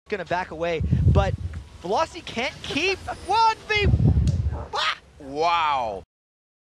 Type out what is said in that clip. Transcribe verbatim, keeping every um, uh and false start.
gonna back away, but Velocity can't keep one v. Wow.